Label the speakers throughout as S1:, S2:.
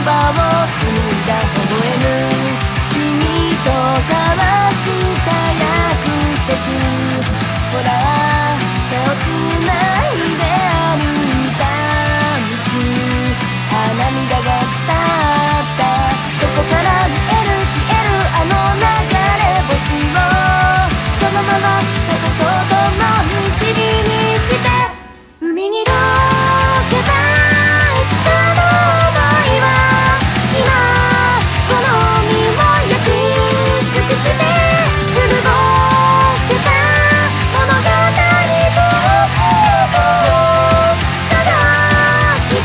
S1: 葉を紡いだ微笑む君と交わした約束。ほら手をつないで歩いた道、涙が伝わった。どこから見える消えるあの流れ星を、そのまま風と共に塵にして海にどけばいつかの想いは今この身を焼き尽くして古ぼけた物語と姿を探した。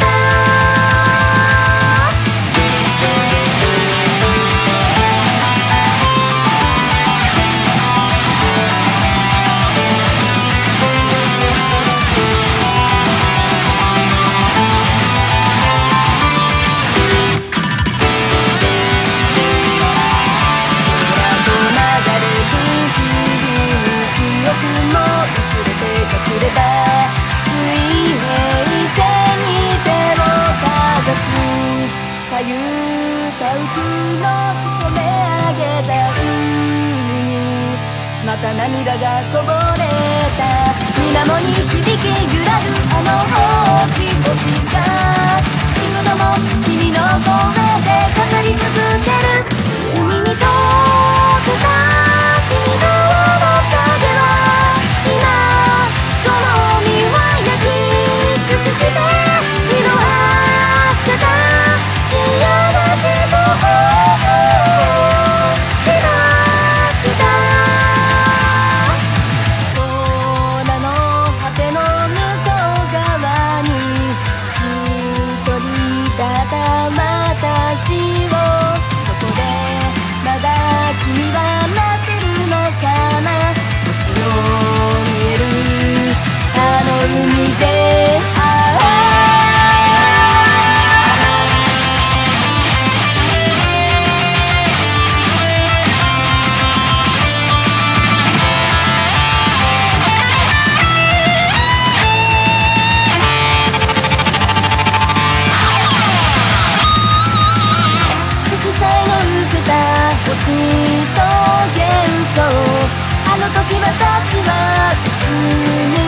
S1: たゆた浮くのくそめ上げた海にまた涙がこぼれた。水面に響き揺らぐあの大きい星が幾度も君の声で語り続ける。海に溶けた君の中では今この身は焼き尽くして色あせた幸せと想いを照らした。空の果ての向こう側に一人ただ私を、そこでまだ君は待ってるのかな。星の見えるあの海で星と幻想、あの時私はいつも